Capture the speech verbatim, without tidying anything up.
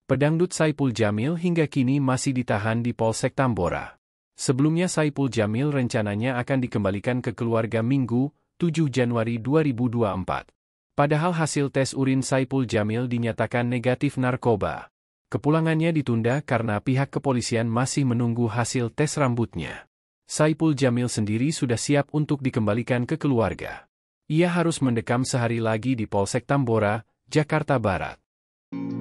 Pedangdut Saipul Jamil hingga kini masih ditahan di Polsek Tambora. Sebelumnya Saipul Jamil rencananya akan dikembalikan ke keluarga Minggu, tujuh Januari dua ribu dua puluh empat. Padahal hasil tes urin Saipul Jamil dinyatakan negatif narkoba. Kepulangannya ditunda karena pihak kepolisian masih menunggu hasil tes rambutnya. Saipul Jamil sendiri sudah siap untuk dikembalikan ke keluarga. Ia harus mendekam sehari lagi di Polsek Tambora, Jakarta Barat.